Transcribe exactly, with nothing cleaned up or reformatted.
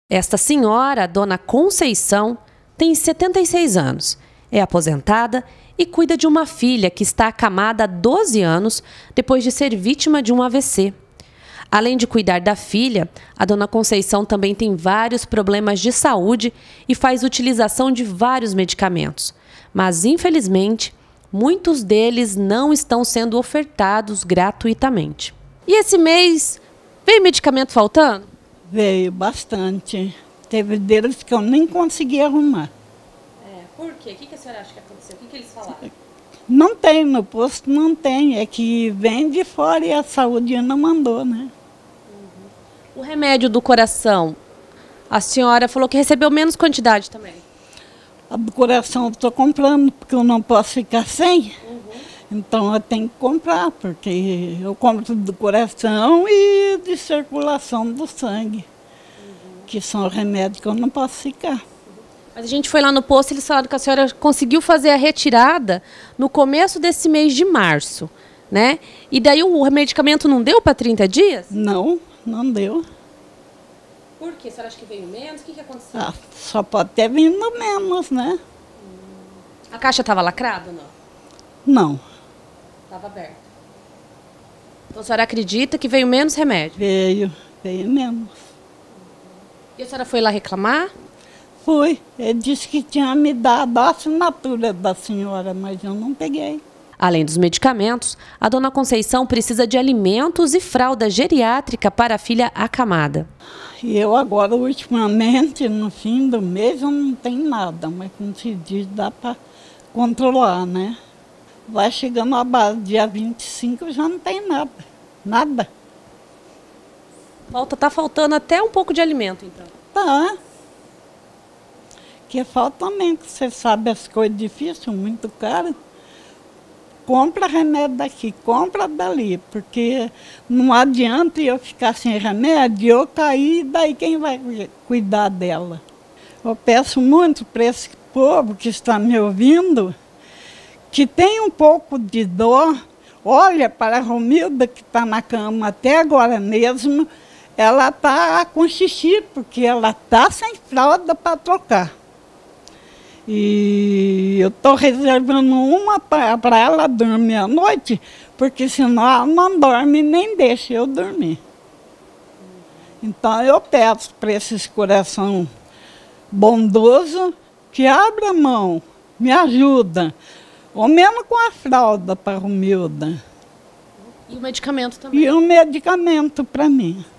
Esta senhora, a dona Conceição, tem setenta e seis anos, é aposentada e cuida de uma filha que está acamada há doze anos depois de ser vítima de um A V C. Além de cuidar da filha, a dona Conceição também tem vários problemas de saúde e faz utilização de vários medicamentos. Mas, infelizmente, muitos deles não estão sendo ofertados gratuitamente. E esse mês, veio medicamento faltando? Veio bastante. Teve deles que eu nem consegui arrumar. É, por quê? O que a senhora acha que aconteceu? O que, que eles falaram? Não tem, no posto não tem. É que vem de fora e a saúde não mandou, né? Uhum. O remédio do coração, a senhora falou que recebeu menos quantidade também. A do coração eu estou comprando, porque eu não posso ficar sem. Uhum. Então eu tenho que comprar, porque eu compro do coração e de circulação do sangue, uhum. que são remédios que eu não posso ficar. Mas a gente foi lá no posto e eles falaram que a senhora conseguiu fazer a retirada no começo desse mês de março, né? E daí o medicamento não deu para trinta dias? Não, não deu. Por quê? A senhora acha que veio menos? O que, que aconteceu? Ah, só pode ter vindo menos, né? Hum. A caixa estava lacrada ou não? Não. Estava aberta. Então a senhora acredita que veio menos remédio? Veio, veio menos. E a senhora foi lá reclamar? Fui. Ele disse que tinha me dado a assinatura da senhora, mas eu não peguei. Além dos medicamentos, a dona Conceição precisa de alimentos e fralda geriátrica para a filha acamada. E eu agora, ultimamente, no fim do mês, eu não tenho nada, mas como se diz, dá para controlar, né? Vai chegando a base, dia vinte e cinco já não tem nada, nada. Falta, tá faltando até um pouco de alimento, então. Tá. Que falta também, que você sabe as coisas difíceis, muito caro. Compra remédio daqui, compra dali, porque não adianta eu ficar sem remédio, eu cair, daí quem vai cuidar dela? Eu peço muito para esse povo que está me ouvindo, que tem um pouco de dor, olha para a Romilda que está na cama até agora mesmo, ela está com xixi, porque ela está sem fralda para trocar. E eu estou reservando uma para ela dormir à noite, porque senão ela não dorme nem deixa eu dormir. Então eu peço para esses coração bondoso que abra a mão, me ajuda, ou mesmo com a fralda para a Romilda. E o medicamento também. E o medicamento para mim.